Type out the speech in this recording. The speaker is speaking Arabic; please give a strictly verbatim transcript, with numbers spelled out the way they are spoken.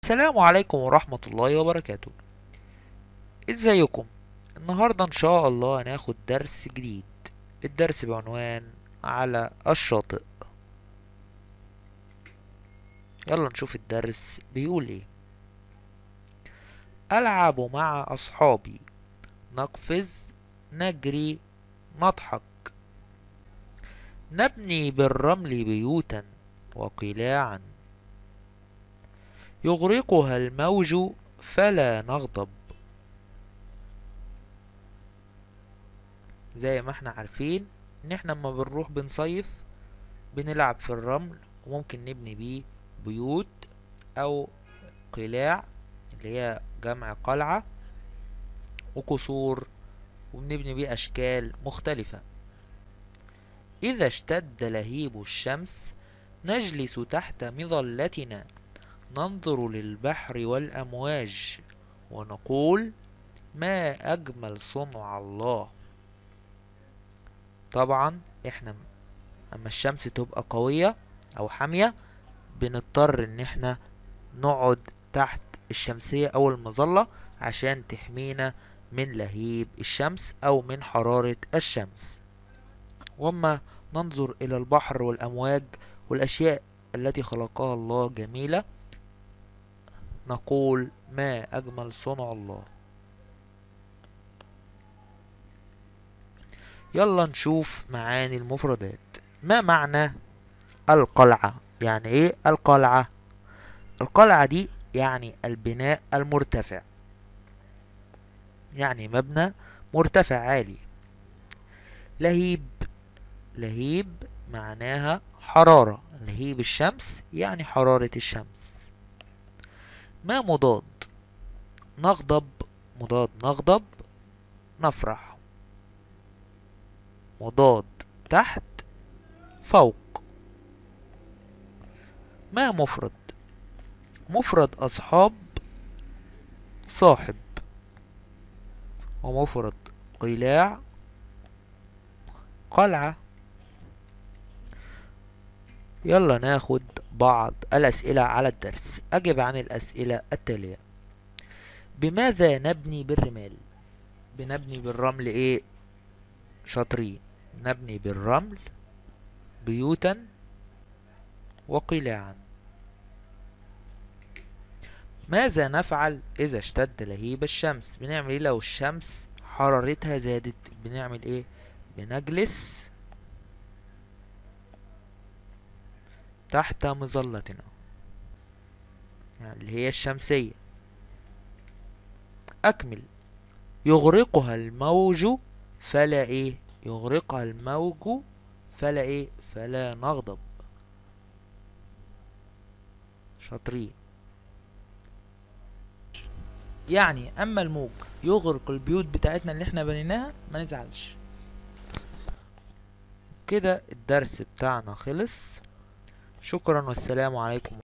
السلام عليكم ورحمة الله وبركاته. ازيكم؟ النهاردة ان شاء الله هناخد درس جديد. الدرس بعنوان على الشاطئ. يلا نشوف الدرس بيقول ايه. ألعب مع أصحابي، نقفز، نجري، نضحك، نبني بالرمل بيوتا وقلاعا، يغرقها الموج فلا نغضب. زي ما احنا عارفين ان احنا لما بنروح بنصيف بنلعب في الرمل، وممكن نبني بيه بيوت او قلاع اللي هي جمع قلعة، وقصور، وبنبني بيه اشكال مختلفة. اذا اشتد لهيب الشمس نجلس تحت مظلتنا، ننظر للبحر والامواج ونقول ما اجمل صنع الله. طبعا احنا اما الشمس تبقى قوية او حامية بنضطر ان احنا نقعد تحت الشمسية او المظلة عشان تحمينا من لهيب الشمس او من حرارة الشمس. وما ننظر الى البحر والامواج والاشياء التي خلقها الله جميلة نقول ما اجمل صنع الله. يلا نشوف معاني المفردات. ما معنى القلعة؟ يعني ايه القلعة؟ القلعة دي يعني البناء المرتفع، يعني مبنى مرتفع عالي. لهيب، لهيب معناها حرارة، لهيب الشمس يعني حرارة الشمس. ما مضاد؟ نغضب، مضاد نغضب، نفرح. مضاد تحت، فوق. ما مفرد؟ مفرد أصحاب، صاحب. ومفرد قلاع، قلعة. يلا ناخد بعض الأسئلة على الدرس. أجب عن الأسئلة التالية. بماذا نبني بالرمال؟ بنبني بالرمل ايه؟ شاطرين. نبني بالرمل بيوتا وقلاعا. ماذا نفعل إذا اشتد لهيب الشمس؟ بنعمل ايه لو الشمس حرارتها زادت؟ بنعمل ايه؟ بنجلس تحت مظلتنا، يعني اللي هي الشمسية. أكمل. يغرقها الموج فلا ايه؟ يغرقها الموج فلا ايه؟ فلا نغضب. شاطرين. يعني اما الموج يغرق البيوت بتاعتنا اللي احنا بنيناها ما نزعلش. كده الدرس بتاعنا خلص. شكرا والسلام عليكم.